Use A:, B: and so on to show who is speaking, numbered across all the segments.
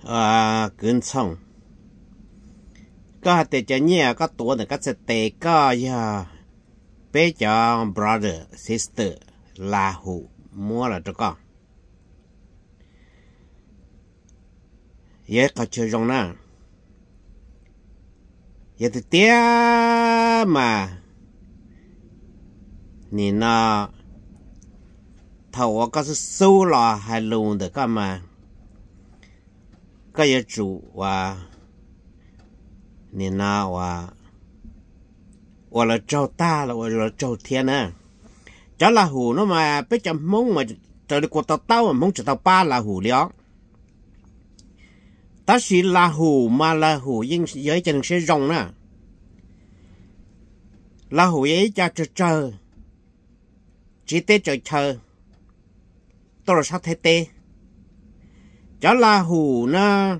A: cứng xong có thể cho nhẹ có tuổi được các sẽ tệ có ya bé cho brother sister là hủ mua là cho con có chơi rong nè thì tía mà nè nó thầu có sự sâu là hay luôn được cơ mà cái chủ và nè nó và là trâu ta là trâu thiên à chả là hủ nó mà biết chăm mông mà trời của tao mà mông cho tao ba là hủ liao ta chỉ là hủ mà là hủ nhưng giới chân sẽ rong nè là hủ ấy cho chờ chỉ tê chờ tôi là sao thế tê chả là hủ nó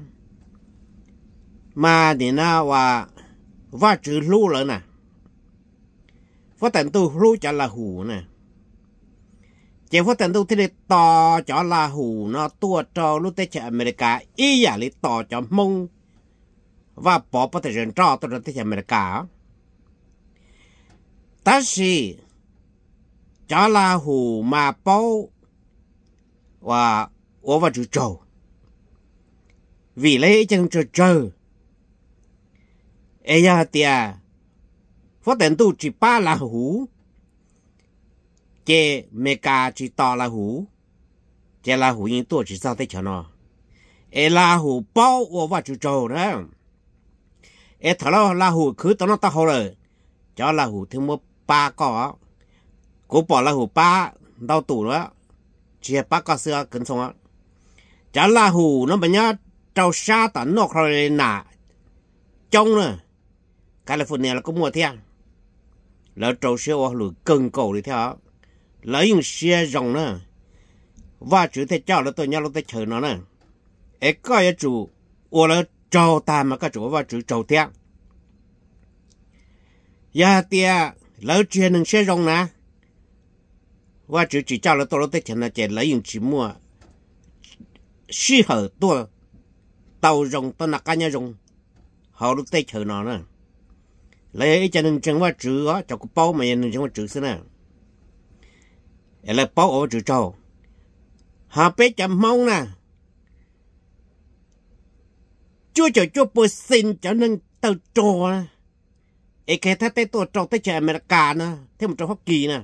A: mà thì nó và chữ lưu rồi nè phát triển tu lưu chả là hủ nè chỉ phát triển tu thì to chả là hủ nó tua cho lúc tết ở America ý giả lý to cho mông và bỏ bắt thể dân cho tôi tết ở America ta chỉ chả là hủ mà bao và chữ trầu vì lấy chân chờ ấy ya tia phát triển tu chỉ ba là hủ chế mega chỉ to là hủ chế là hủ nhưng tôi chỉ sao thế cho nó ấy là hủ bao và chữ trầu đó ấy thằng là hủ cứ tao nó tao hồ rồi cho là hủ thêm một ba có cố bỏ là hủ ba đau tủ đó chỉ ba có xưa cứng xong á chả là hủ nó bây giờ trâu sa tận nó khỏi nà trong nữa California là có mua theo là trâu xe hoa lửa cưng cầu đi theo lấy những xe rồng nữa và chữ thế cháu là tôi nhớ lúc tới chờ nó nè ấy coi chủ ô là trâu ta mà các chủ và chữ trâu theo ya tia lấy chuyện những xe rồng nè và chữ chỉ cháu là tôi lúc tới chờ nó chỉ lấy những chỉ mua xí hở tôi tàu rồng tôi nạc cá nhà rồng họ lúc tới chờ nó nè lấy cho nên chẳng qua chữ đó cho cái bao mà nên chẳng qua chữ thế nào là bao ở chữ trâu họ biết chậm mong nè chúa bồi xin cho nên tàu trâu nè ấy cái thế tôi trâu tới chợ America nè thế một trâu Hoa Kỳ nè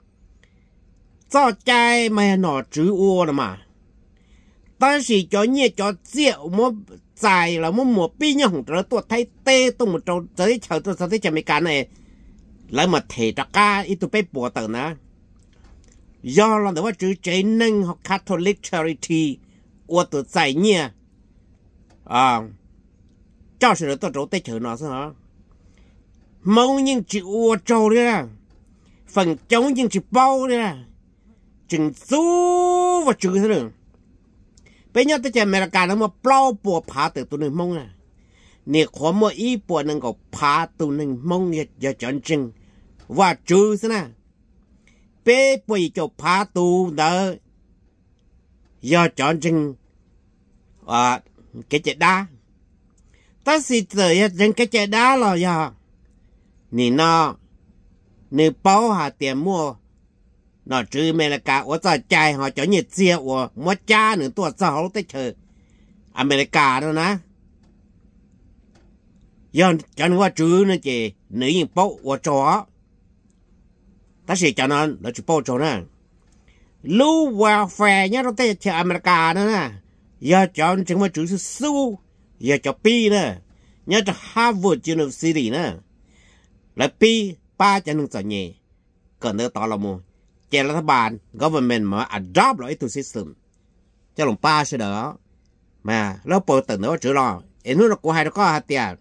A: do trai mà nó chữ ô nè mà ta chỉ cho nhẹ cho rượu mua dài là mua pi nhung rồi tôi thấy tê tôi một trâu tới chờ tôi thấy chợ America này lại mà thể ra ca ít tôi bé bỏ tờ nè do là đểว่าchữ chế nâng hoặc Catholic Charity của tôi giải nhẹ cho sự tôi trâu tới chờ nó sao mong những chữ ô trâu đi ra phần chống những chữ bao đi ra chừng số và chữ thế nữa bây giờ tôi chơi America nó mà bao bộ phá từ tôi nên mong à nè khó mà ý bộ nên có phá tôi nên mong giờ chọn chừng và chữ thế nào bé bây giờ phá tôi đó giờ chọn chừng cái chuyện đá ta chỉ tới chừng cái chuyện đá là giờ nè bao hà tiền mua nó chứ mẹ là cả ở在 chạy họ cho nhiệt chia của mua cha nữa tôi sao tới chờ America đó nè giờ cho nó qua chứ nó chỉ nữ những bao ở chỗ ta sẽ cho nó chỉ bao chỗ nè lưu welfare nhá nó tới chờ America đó nè giờ cho nó chỉ mua chữ su giờ cho pi nè nhớ cho Harvard University nè là pi ba cho nó sợ nhẹ còn nữa tao là mua chế là ban government mà adopt lại từ system cho lòng ba sẽ đỡ mà nó bồi từng nó chữ lo em nó có hai nó có hai tiền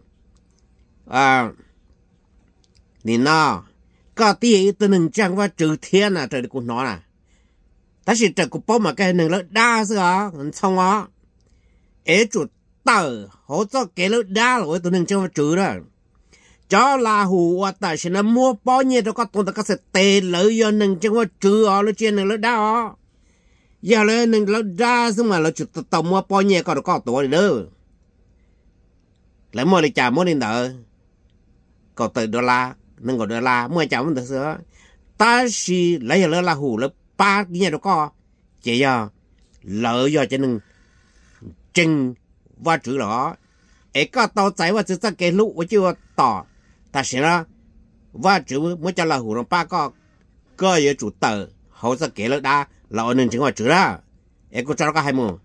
A: nên nó có tí từ nâng trang và trừ thiên à trời của nó nè ta chỉ trời của bố mà cái nâng nó đa sao xong đó ấy chủ tờ hỗ trợ cái nó đa rồi từ nâng trang và trừ đó cho là hủ tại sao nó mua bao nhiêu cho các tôn ta các sẽ tê lợi do nâng chân qua trừ họ nó chuyên nâng lợi đó giờ lên nên nó ra xong mà nó chụp tàu mua bao nhiêu có tuổi nữa lấy mua đi trả mua đi nợ có từ $, nên có $, mua trả muốn được sữa ta chỉ lấy giờ là hủ là 3 cái nhà đó có chỉ giờ lợi giờ cho nên chừng và chữ đó ấy có tàu chạy và chữ ra cái lũ và chưa tỏ ta sẽ là và chữ mới cho là hủ nó 3個個嘢主tờ hậu ra cái lợi đa là ổn định chính là chữ đó ấy có cho nó có hai mùa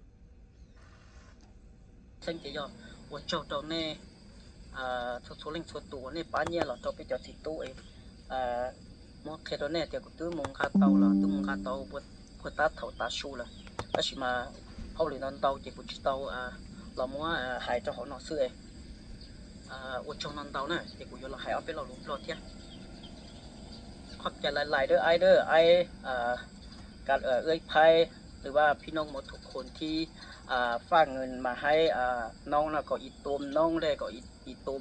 B: sinh cái giờ我找到呢số linh số tuổi này bao nhiêu là cho bây giờ thì tôi một khi đó này thì cũng tứ mông khá tàu là tứ mông khá tàu của ta thầu ta su là đó chỉ mà hậu lì non tàu thì cũng chỉ tàu là mua hại cho họ nó xưa ấy ở trong non tàu này thì cũng là hại ở bên lò lúa lò thiệt hoặcจะหลายๆเด้อไอเด้อไอการเอ้ยไพ่หรือว่าพี่น้องหมดทุกคนที่ฝากเงินมาให้น้องแล้วก็อีตุ่มน้องได้ก็อีตุ่ม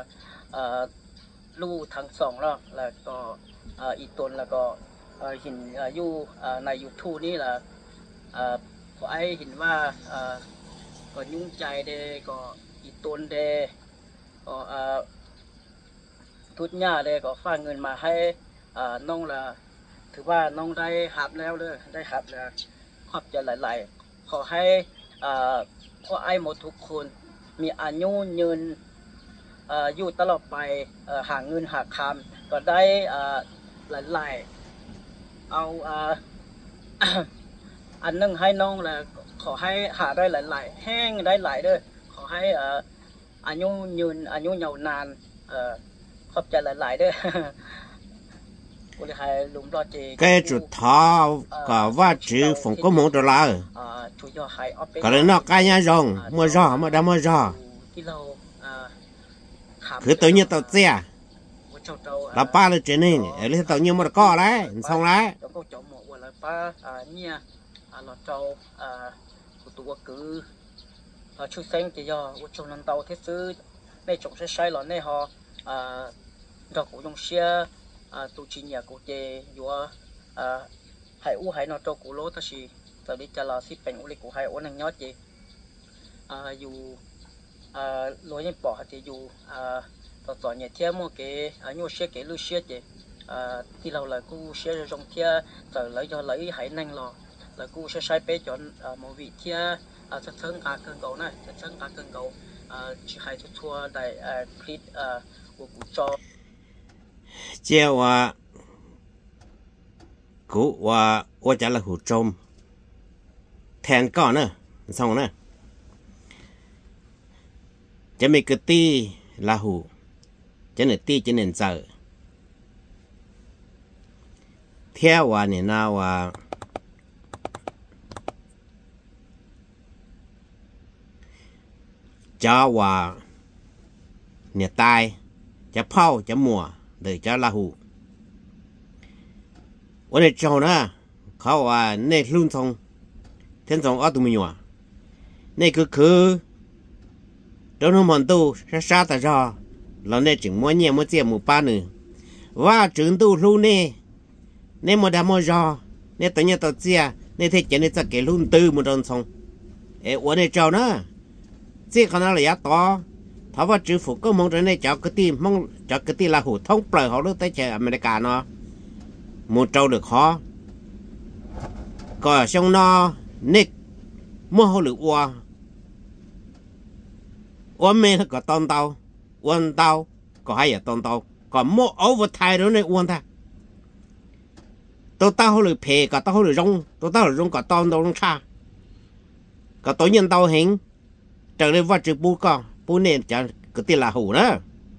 B: ลูกทั้งสองแล้วก็อีตุ่มแล้วก็เห็นอยู่ใน YouTube นี่แหละพอไอเห็นว่าก็ยุ่งใจเด้ก็อีตุ่มเด้ก็ทุกอย่างเด้ก็ฝากเงินมาให้น้องละถือว่าน้องได้หับแล้วเลยได้หับแล้วขอบใจหลายๆขอให้พ่อไอ้หมดทุกคนมีอายุยืนอยู่ตลอดไปหาเงินหาคำก็ได้หลายๆเอาอันนึงให้น้องละขอให้หาได้หลายๆแห้งได้หลายด้วยขอให้อายุยืนอายุยาวนานขอบใจหลายๆด้วย
A: cái chủ thọ có va chữ phòng có một $, có lẽ nó cái nhà rồng mua giò mà đã mua giò cứ tự nhiên tàu xe là 3 là chuyện này lấy tàu nhiều mà có đấy xong đấy
B: chú sinh thì do trong lần tàu thế sư này trồng sẽ sai lẫn này họ đó cũng dùng xe tụ chỉ nhà của chị vừa hải u hải nó cho cụ lố ta chỉ tại đi trả là ship bánh u lịch của hải u năng nhót chị dù lối nhân bỏ thì dù tỏ nhà theo một cái nhiều xe cái lưu xe chị thì lâu là cụ xe trong theo rồi lấy hải năng lò là cụ sẽ sai bé chọn một vị theo chắc chắn cả cơn cầu này chắc chắn cả cơn cầu chỉ hải thua đại clip của cụ cho
A: chiều cũ và chả là hủ trôm thèn con nữa xong nữa cho mình cứ ti là hủ cho nên ti cho nên sợ theo này nào cho nè tai cho phao cho mùa để cho là hủวันนี้เจ้านะเขาว่าในรุ่นทรงเท่นทรงอ้อตุมิญวนี่คือโดนมันตู้ชาแต่รอเราเนี่ยจึงมัวเนี่ยมัวเจียมัวป้าหนึ่งว่าจึงตู้รุ่นนี่มัวดามมัวรอนี่ตัวเนี่ยตัวเจียนี่เทจะนี่จะเกลุ่นตื้อมัวโดนทรงวันนี้เจ้านะเจียขนาดระยะต่อถ้าว่าจื้อฝูก็มองในเจ้ากตีมองเจ้ากตีลาหูท้องเปล่าเขาเลือกแต่เจ้าอเมริกาเนาะmột trâu được khó có xong nó nick mua hồ lửa oa mê nó có tôn tàu uốn tàu có hay ở tôn tàu có mua ấu vật thay đó này uốn ta tôi tao hồ lửa phê có tao hồ lửa rong tôi tao hồ lửa rong có tôn tàu rong xa có tối nhân tàu hình trở lên vật trực bu nền cho cái tiền là hủ đó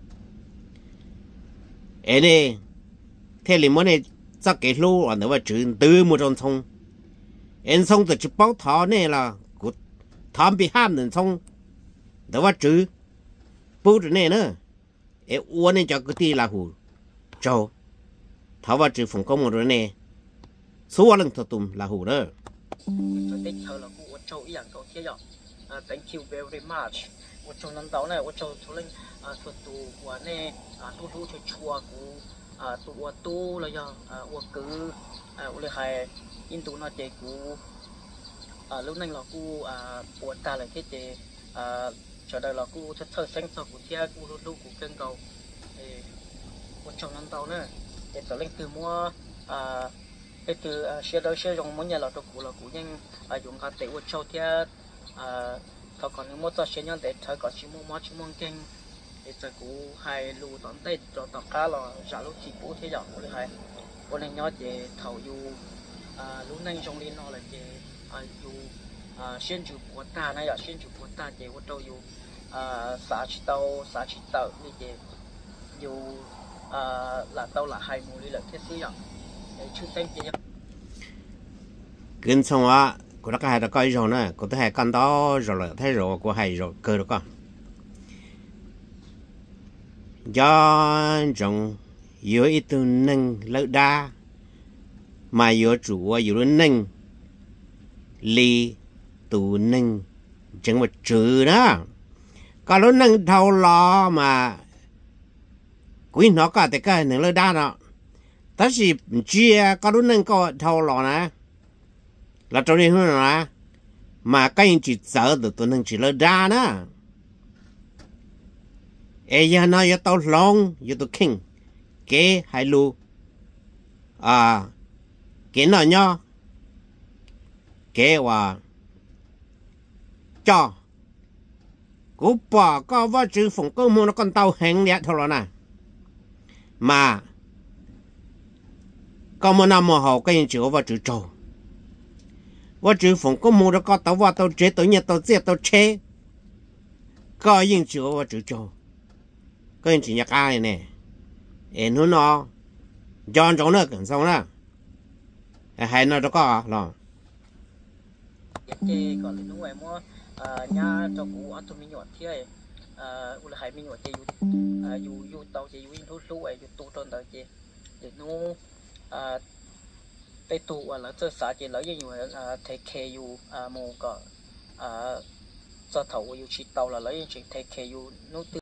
A: ấy này thế là món này chắc cái lô ở nơi trường từ một trong sông, em sông từ chụp báo thọ này là của thảm bị ham nên sông, đó là chữ bút này nữa, em uốn nên cho cái tí là hủ, châu, thọ là chữ phòng công một rồi nè, số lần thọ tùm là hủ đó.
B: Thank you very much. 我从南岛呢，我就从那说读我呢读去chùa của tụ tu là do 我cứ 我เลยให้อินตูน่าเจกู lúc này là cô buồn ta là cái gì cho đây là cô thật thơ sinh cho cô tia cô lúc cô cân cầu cô trong năm tàu nữa để trở lên từ mua cái từ xe đôi xe dùng mỗi nhà là cô là cô nhanh dùng cái tế của châu tia thọ còn những món cho xe nhân để thấy có chỉ mua kinh để cho cô hay lưu tận tết cho tận cá là giả lúc chỉ bố thế dạng của hai cô nên nhớ về thầu du lúc này trong liên nó là về du xuyên chủ của ta này là xuyên chủ của ta về của đâu du xã chỉ tàu như về du là tàu là hai mùa đi là thế sử dụng để chưa tên gì
A: kinh xong á cô đã cái coi rồi nè cô thấy con đó rồi là thấy rồi cô hay rồi cơ được con do trong giữa ít tu nâng lợi đa mà giữa chủ giữa nâng ly tu nâng chẳng một trừ đó có lúc nâng thâu lo mà quý nó cả thì cái nâng lợi đa đó tất gì chia có lúc nâng có thâu lo nè là trong này hơn là mà cái anh chỉ sợ được tu nâng chỉ lợi đa nữa ê giờ nó giờ tao long giờ tao king kế hai lu kế nó nhá kế và cho cú bỏ có vợ chữ phụng cơ mua nó con tàu hẹn nhẹ thôi nè mà có một năm mà họ cái anh chịu vợ chữ trâu vợ chữ phụng cơ mua nó có tàu vợ tàu chế tàu nhẹ tàu giết tàu chế có anh chịu vợ chữ trâu cái anh chỉ nhắc ai nè em nó John trong nữa cần xong đó hay nó đó có lo
B: cái còn lúc ngoài mua nhà cho cụ ăn tụi mình nhọt thế u là hai mình nhọt chơi yu tàu chơi yu in thú lú ấy yu tu trơn tàu chơi để nó tây tu là chơi xã chơi lấy gì nhiều thay kê yu mù có cho thầu yu chỉ tàu là lấy chỉ thay kê yu nó